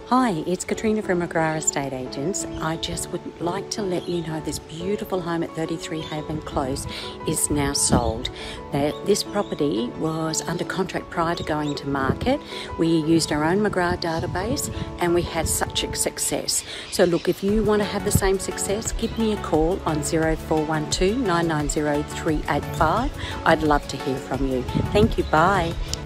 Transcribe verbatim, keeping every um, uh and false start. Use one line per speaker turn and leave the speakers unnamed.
Hi, it's Katrina from McGrath Estate Agents. I just would like to let you know this beautiful home at thirty-three Haven Close is now sold. Now, this property was under contract prior to going to market. We used our own McGrath database and we had such a success. So look, if you want to have the same success, give me a call on zero four one two, nine nine zero, three eight five. I'd love to hear from you. Thank you. Bye.